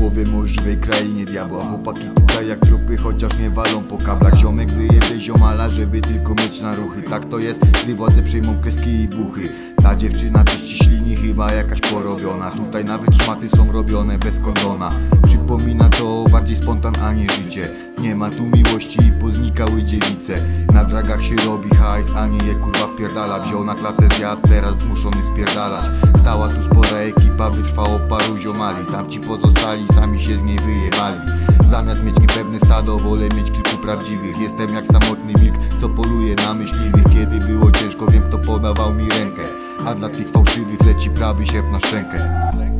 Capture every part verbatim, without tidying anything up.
Powiem o żywej krainie diabła. Chłopaki tutaj jak trupy, chociaż nie walą po kablach. Ziomek wyjebie ziomala, żeby tylko mieć na ruchy. Tak to jest, gdy władze przyjmą kreski i buchy. Ta dziewczyna coś ci ślini, chyba jakaś porobiona. Tutaj nawet szmaty są robione bez kondona. Przypomina to bardziej spontan, a nie życie. Nie ma tu miłości i poznikały dziewice. Na dragach się robi hajs, a nie je kurwa wpierdala. Wziął na klatę zjadł, teraz zmuszony spierdalać. Stała tu spora ekipa, wytrwało paru ziomali. Tamci pozostali, sami się z niej wyjebali. Zamiast mieć niepewne stado, wolę mieć kilku prawdziwych. Jestem jak samotny wilk, co poluje na myśliwych. Kiedy było ciężko, wiem kto podawał mi rękę. A dla tych fałszywych leci prawy sierp na szczękę.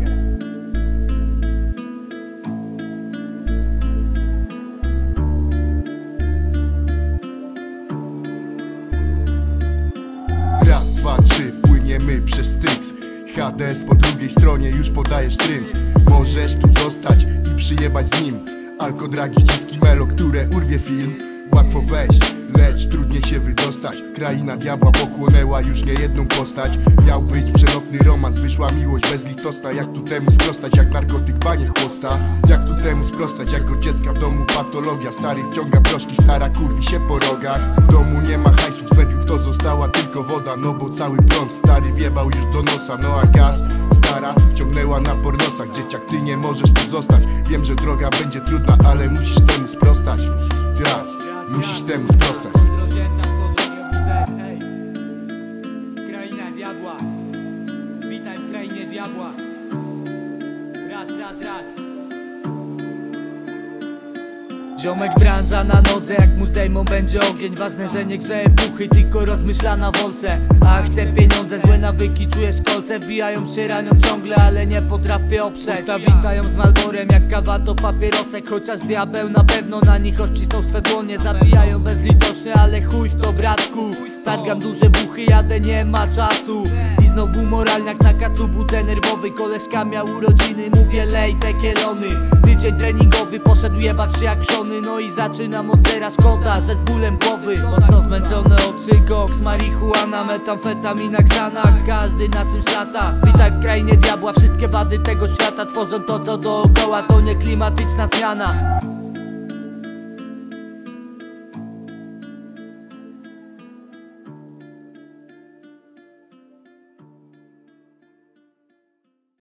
Raz, dwa, trzy, płyniemy przez Styx. H D S po drugiej stronie już podajesz trync. Możesz tu zostać i przyjebać z nim. Alkodragi, dziwki, melo, które urwie film. Łatwo wejść, lecz trudniej się wydostać. Kraina diabła pochłonęła już niejedną postać. Miał być przelotny romans, wyszła miłość bezlitosna. Jak tu temu sprostać, jak narkotyk banie chłosta? Jak tu temu sprostać, jak od dziecka w domu patologia. Stary wciąga proszki, stara kurwi się po rogach. W domu nie ma hajsu, z mediów to została tylko woda. No bo cały prąd stary wjebał już do nosa. No a gaz stara wciągnęła na pornosach. Dzieciak, ty nie możesz tu zostać. Wiem, że droga będzie trudna, ale musisz temu sprostać. Teraz musisz temu sprostać. Kraina diabła. Witaj w krainie diabła. Raz, raz, raz. Ziomek branża na nodze, jak mu zdejmą będzie ogień. Ważne, że nie grzeje puchy, tylko rozmyśla na wolce. A chcę pieniądze, złe nawyki, czujesz kolce. Wbijają się, ranią ciągle, ale nie potrafię oprzeć. Usta witają z Malborem, jak kawa to papierosek. Chociaż diabeł na pewno na nich odcisnął swe dłonie. Zabijają bezlitośnie, ale chuj w to bratku. Targam duże buchy, jadę, nie ma czasu. I znowu moralniak na kacu, budzę nerwowy. Koleżka miał urodziny, mówię lej te kielony. Tydzień treningowy, poszedł jebać się jak szony. No i zaczynam od zera, szkoda, że z bólem głowy. Mocno zmęczone oczy, koks, marihuana, metamfetamina, Xanax. Każdy na czymś lata. Witaj w krainie diabła, wszystkie wady tego świata tworzą to co dookoła. To nie klimatyczna zmiana.